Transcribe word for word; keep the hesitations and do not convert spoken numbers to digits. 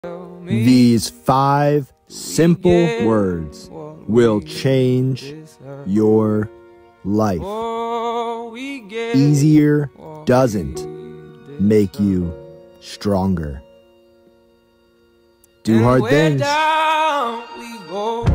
These five simple words will change your life. Easier doesn't make you stronger. Do hard things.